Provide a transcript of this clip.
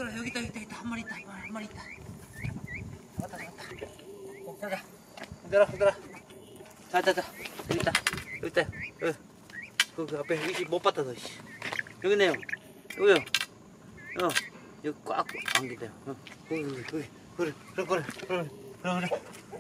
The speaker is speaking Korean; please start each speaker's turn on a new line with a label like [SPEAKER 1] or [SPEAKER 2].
[SPEAKER 1] 그래, 여기 있다. 한 마리 있다. 한 마리 있다. 왔다. 그러자. 흔들어. 자. 여기 있다. 그 앞에 여기 못 봤다, 너. 여기 있네요. 여기요. 여기 꽉 안긴대요. 거기. 그래.